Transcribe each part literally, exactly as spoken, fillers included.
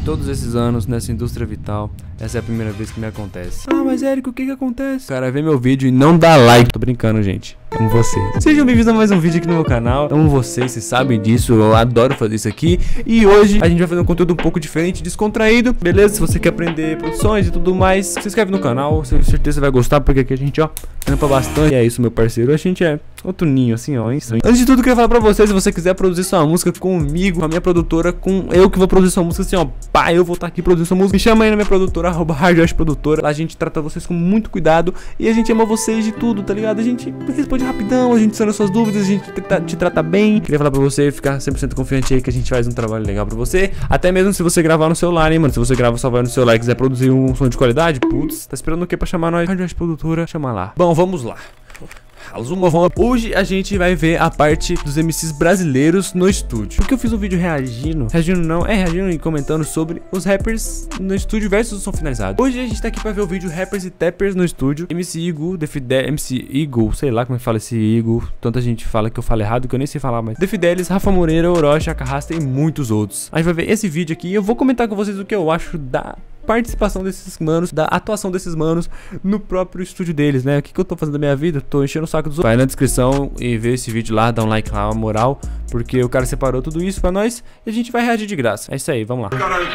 todos esses anos nessa indústria vital, essa é a primeira vez que me acontece. Ah, mas Érico, o que que acontece? O cara vê meu vídeo e não dá like. Tô brincando, gente. Amo vocês. Sejam bem-vindos a mais um vídeo aqui no meu canal. Amo vocês, vocês sabem disso. Eu adoro fazer isso aqui. E hoje a gente vai fazer um conteúdo um pouco diferente, descontraído. Beleza? Se você quer aprender produções e tudo mais, se inscreve no canal. Com certeza você vai gostar, porque aqui a gente, ó, trampa bastante. E é isso, meu parceiro. A gente é outro ninho, assim, ó. Isso. Antes de tudo, eu queria falar pra você, se você quiser produzir sua música comigo, com a minha produtora, com eu que vou produzir sua música, assim, ó. Pá, eu vou estar aqui produzindo sua música. Me chama aí na minha produtora, arroba Hardwash Produtora. Lá a gente trata vocês com muito cuidado. E a gente ama vocês de tudo, tá ligado? A gente responde rapidão, a gente sana suas dúvidas, a gente te trata bem. Queria falar pra você, ficar cem por cento confiante aí que a gente faz um trabalho legal pra você. Até mesmo se você gravar no celular, hein, mano. Se você grava só vai no celular e quiser produzir um som de qualidade, putz, tá esperando o que pra chamar nós? Hardwash Produtora, chama lá. Bom, vamos lá. Hoje a gente vai ver a parte dos M Cs brasileiros no estúdio. Porque eu fiz um vídeo reagindo, reagindo não, é reagindo e comentando sobre os rappers no estúdio versus o som finalizado. Hoje a gente tá aqui pra ver o vídeo rappers e tappers no estúdio. M C Eagle, The Fidelis, M C Eagle, sei lá como é que fala esse Eagle. Tanta gente fala que eu falo errado que eu nem sei falar mais. The Fidelis, Rafa Moreira, Orochi, Akahasta e muitos outros. A gente vai ver esse vídeo aqui e eu vou comentar com vocês o que eu acho da participação desses manos, da atuação desses manos no próprio estúdio deles, né? O que, que eu tô fazendo da minha vida? Tô enchendo o saco dos outros. Vai na descrição e vê esse vídeo lá, dá um like lá, uma moral, porque o cara separou tudo isso pra nós e a gente vai reagir de graça. É isso aí, vamos lá.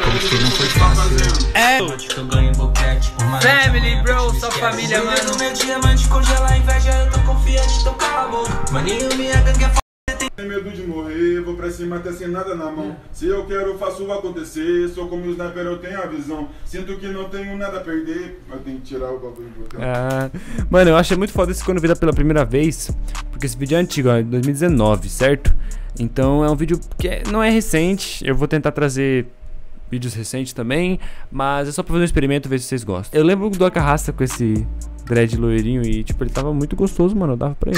É Family, bro, só família, mano. Meu diamante congela a inveja, eu tô confiante, então cala a boca. Maninho, minha gangue é Tem medo de morrer, vou pra cima até sem nada na mão. Se eu quero, faço acontecer. Sou como o sniper, eu tenho a visão. Sinto que não tenho nada a perder, mas tem que tirar o bagulho importante. Ah, mano, eu achei muito foda esse quando eu vi pela primeira vez, porque esse vídeo é antigo, ó, dois mil e dezenove, certo? Então é um vídeo que é, não é recente. Eu vou tentar trazer vídeos recentes também, mas é só pra fazer um experimento, ver se vocês gostam. Eu lembro do Akahasta com esse dread loirinho e, tipo, ele tava muito gostoso, mano. Eu dava pra ele.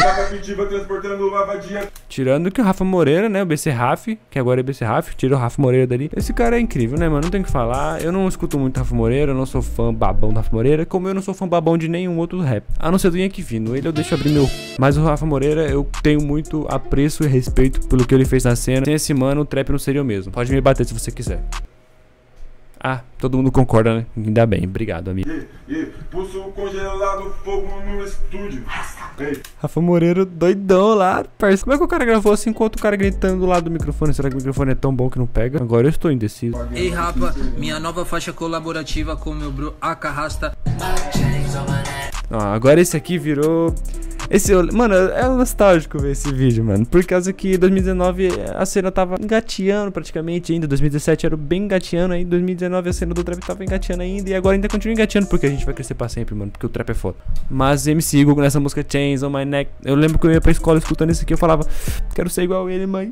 Tirando que o Rafa Moreira, né? O B C Raf, que agora é B C Raf, tira o Rafa Moreira dali. Esse cara é incrível, né, mano? Não tem o que falar. Eu não escuto muito Rafa Moreira, eu não sou fã babão do Rafa Moreira, como eu não sou fã babão de nenhum outro rap. A não ser do Yankee Vino. Ele eu deixo abrir meu. Mas o Rafa Moreira, eu tenho muito apreço e respeito pelo que ele fez na cena. Sem esse mano, o trap não seria o mesmo. Pode me bater se você quiser. Ah, todo mundo concorda, né? Ainda bem, obrigado, amigo. E, e, pulso congelado, fogo no estúdio. Ei. Rafa Moreira doidão lá, parceiro. Como é que o cara gravou assim enquanto o cara gritando do lado do microfone? Será que o microfone é tão bom que não pega? Agora eu estou indeciso. Ei, Rafa, minha nova faixa colaborativa com meu bro Akahasta. Ah, agora esse aqui virou... Esse, mano, é nostálgico ver esse vídeo, mano. Por causa que em dois mil e dezenove a cena tava engateando praticamente ainda. dois mil e dezessete era bem engateando aí. dois mil e dezenove a cena do trap tava engateando ainda. E agora ainda continua engateando porque a gente vai crescer pra sempre, mano. Porque o trap é foda. Mas M C Eagle nessa música Chains on My Neck. Eu lembro que eu ia pra escola escutando isso aqui. Eu falava, quero ser igual ele, mãe.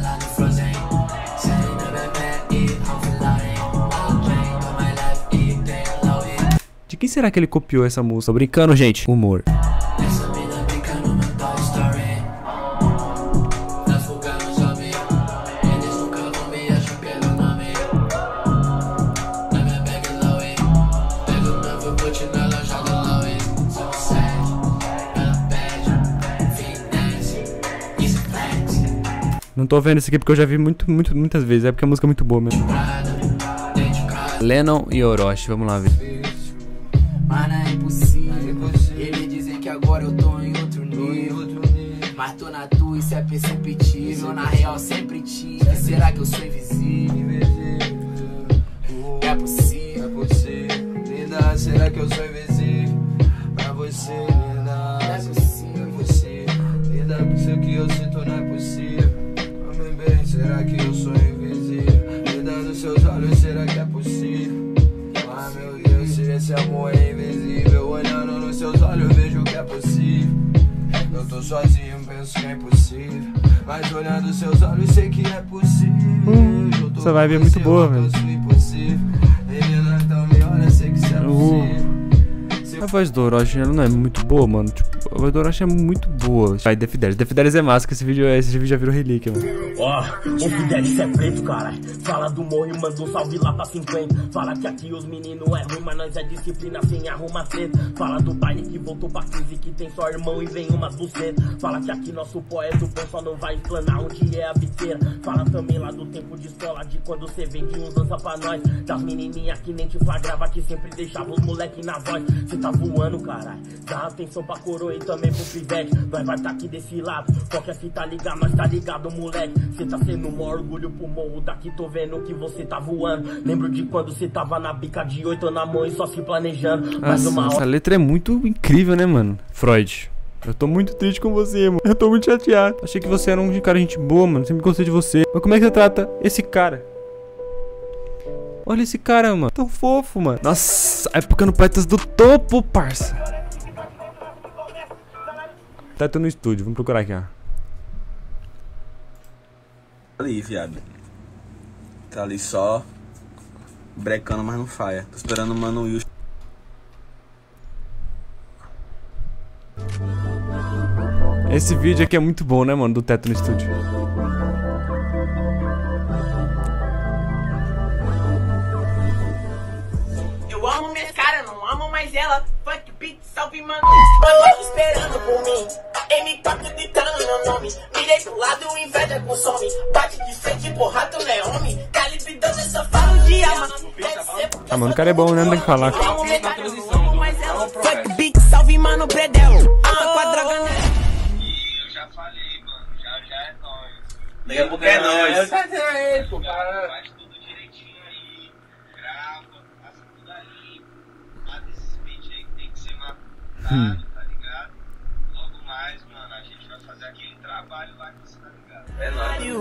De quem será que ele copiou essa música? Tô brincando, gente. Humor. Não tô vendo isso aqui porque eu já vi muito, muito, muitas vezes. É porque a música é muito boa mesmo. Lennon e Orochi, vamos lá ver. Mas não é impossível. Eles dizem que agora eu tô em outro nível. Mas tô na tua, isso é perceptível. Na real sempre tive. Será que eu sou invisível? É possível. É possível. Linda, será que eu sou invisível? Pra você, linda. É possível. É possível. Linda, isso que eu sinto não é possível. Será que eu sou invisível? Lidando seus olhos, será que é possível? Ah, meu Deus, se esse amor é invisível. Olhando nos seus olhos, vejo que é possível. Eu tô sozinho, penso que é impossível. Mas olhando seus olhos, sei que é possível. Hum, essa vibe é muito boa, velho. A voz do Orochi, ela não é muito boa, mano. Tipo, O Orochi é muito boa. Vai, The Fidelis. The Fidelis é massa, que esse vídeo, esse vídeo já virou relíquia, mano. Ó, oh, o Fidelis é preto, cara. Fala do morro e manda um salve lá pra cinquenta. Fala que aqui os meninos é ruim, mas nós é disciplina sem arrumar treta. Fala do baile que voltou pra quinze, que tem só irmão e vem umas bucetas. Fala que aqui nosso pó é do bom, só não vai explanar onde é a biqueira. Fala também lá do tempo de escola, de quando você vendia uns dança pra nós. Das menininhas que nem te flagrava, que sempre deixava os moleque na voz. Cê tá voando, caralho. Dá atenção pra coroa e também pro pivete. Nós vai tá aqui desse lado. Qualquer fita ligar, nós tá ligado, moleque. Cê tá sendo um orgulho pro morro. Daqui tô vendo que você tá voando. Lembro de quando cê tava na bica de oito na mão e só se planejando. Mas Nossa, uma hora... essa letra é muito incrível, né, mano? Freud. Eu tô muito triste com você, mano. Eu tô muito chateado. Achei que você era um cara gente boa, mano. Sempre gostei de você. Mas como é que você trata esse cara? Olha esse cara, mano. Tão fofo, mano. Nossa, época no Poetas do Topo, parça. Teto no estúdio. Vamos procurar aqui, ó. Ali, viado. Tá ali só brecando, mas não faia. Tô esperando o Mano Will. Esse vídeo aqui é muito bom, né, mano? Do Teto no estúdio. Eu amo minha cara, não amo mais ela. Funk beat, salve, mano. Mano esperando por mim. M quatro gritando meu nome. Mirei pro lado, inveja consome. Bate de frente, porra, tu não é homem. Calibre doze, só falo de alma. Ah, mano, o cara é bom, né? Não tem que falar. Funk beat, salve, mano, Predel. Ah, com a droga, né? Eu já falei, mano. Já, já é nóis. Daqui a pouco é nóis. Faz tudo direitinho aí. Grava, faz tudo ali. Mata esses beats aí que tem que ser matado, tá ligado? Logo mais, mano, a gente vai fazer aquele trabalho lá que você tá ligado. É nóis.